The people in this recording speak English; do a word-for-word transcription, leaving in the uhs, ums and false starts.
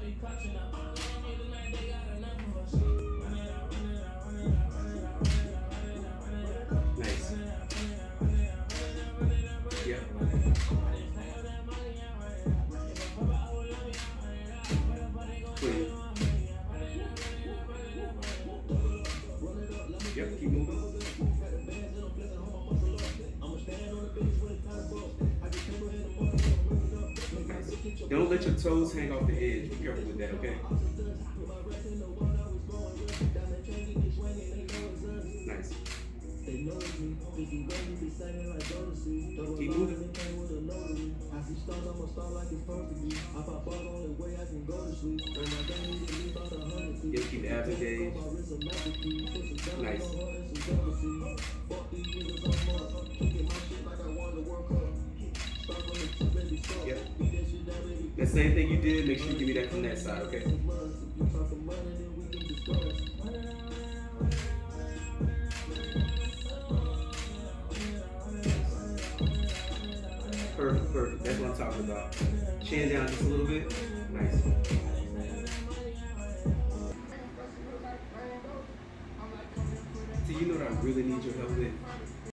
Nice. Yep. Clean. Yep, keep moving. Nice. Don't let your toes hang off the edge. Be careful with that, okay? Nice. Keep moving. Yep, keep the abs engaged. Nice. Yep. That same thing you did, make sure you give me that from that side, okay? Perfect, perfect. That's what I'm talking about. Chin down just a little bit. Nice. So you know what I really need your help with?